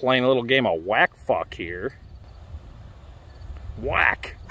playing a little game of whack fuck here. Whack!